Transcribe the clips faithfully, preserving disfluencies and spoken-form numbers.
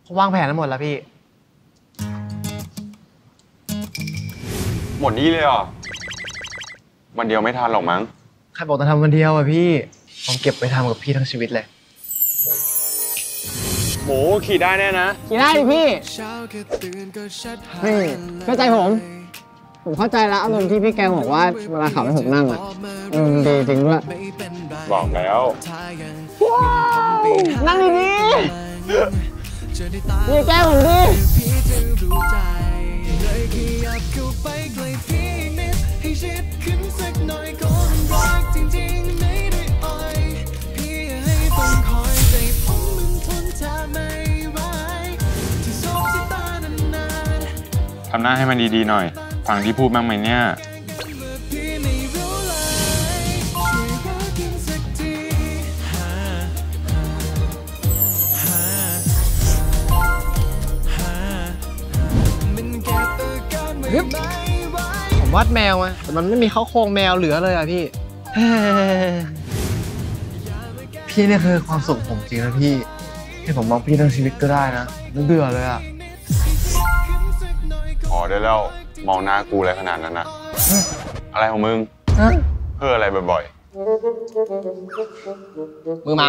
เขาวางแผนทั้งหมดแล้วพี่หมดนี้เลยเหรอวันเดียวไม่ทันหรอกมั้งใครบอกจะทำวันเดียวอะพี่ผมเก็บไปทำกับพี่ทั้งชีวิตเลยหมูขี่ได้แน่นะขี่ได้พี่นี่เข้าใจผมผมเข้าใจแล้วอารมณ์ที่พี่แกบอกว่าเวลาขับให้ผมนั่งอ่ะอืมดีจริงด้วยบอกแล้วว้าวนั่งดีๆอย่าแกล้งผมดิทำหน้าให้มันดีๆหน่อยฟังที่พูดบ้างไหมเนี่ยผมวาดแมวอะแต่มันไม่มีเข้าโครงแมวเหลือเลยอะพี่พี่นี่คือความสุขผมจริงนะพี่ให้ผมมองพี่ทั้งชีวิตก็ได้นะไม่เบื่อเลยอะพอได้แล้วมองหน้ากูอะไรขนาดนั้นนะอะไรของมึงเพื่ออะไรบ่อยๆมือมา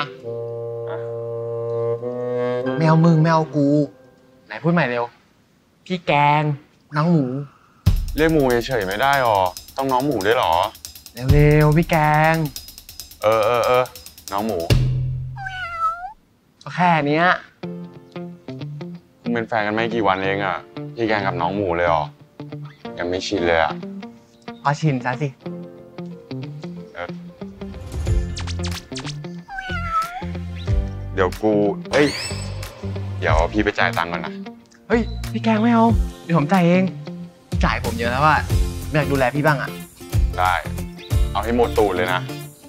แมวมึงแมวกูไหนพูดใหม่เร็วพี่แกงน้องหมูเรียกหมูเฉยๆไม่ได้หรอต้องน้องหมูด้วยหรอเร็วๆพี่แกงเออเออเออน้องหมูก็แค่นี้มึงเป็นแฟนกันไม่กี่วันเองอ่ะพี่แกงกับน้องหมูเลยหรอยังไม่ชินเลยอ่ะก็ชินซะสิเดี๋ยวกูเอ้ยเดี๋ยวพี่ไปจ่ายตังค์ก่อนนะเฮ้ยพี่แกงไม่เอาเดี๋ยวผมจ่ายเองจ่ายผมเยอะแล้วอะไม่อยากดูแลพี่บ้างอะได้เอาให้หมดตูดเลยนะ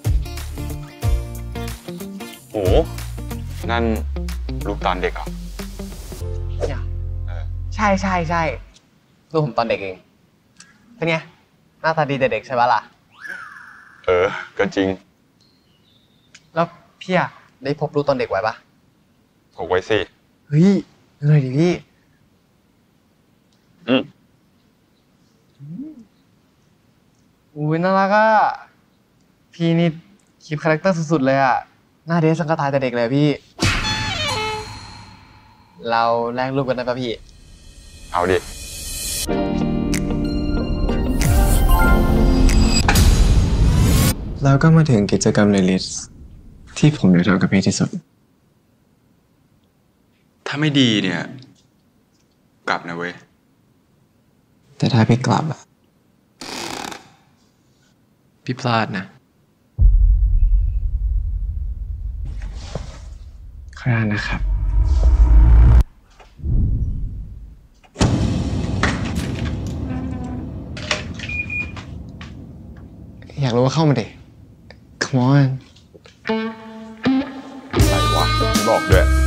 โหนั่นลูกตอนเด็กเหรอเนี่ยใช่ใช่ใช่ลูกผมตอนเด็กเองเป็นไงหน้าตาดีแต่เด็กใช่ปะล่ะเออก็จริงแล้วพี่อะได้พบลูกตอนเด็กไว้ปะพบไว้สิเฮ้ยเหนื่อยดิพี่อืมอุ้ยน่ารักอะพี่นี่คีปคาแรคเตอร์สุดๆเลยอะหน้าเดซสังกตายแต่เด็กเลยพี่เราแลกรูปกันได้ปะพี่เอาดิแล้วก็มาถึงกิจกรรมในลิสต์ที่ผมอยากทำกับพี่ที่สุดถ้าไม่ดีเนี่ยกลับนะเว้ยแต่ถ้าพี่กลับอะพี่พลาดนะขออนุญาตนะครับอยากรู้ว่าเข้ามาดิ Come on อะไรวะบอกด้วย